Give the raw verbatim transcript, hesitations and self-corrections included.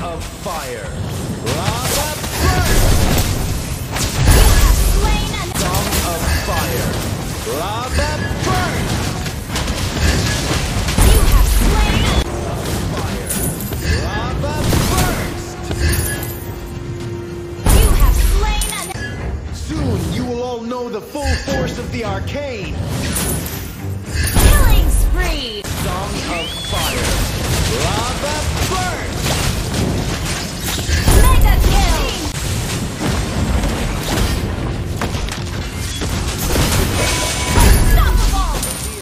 of fire. Lava burst. You have slain an Song of fire. Lava burst. You have slain an Fire. Lava burst. You have slain an Soon you will all know the full force of the arcane. killing spree. Song of fire. Lava burst.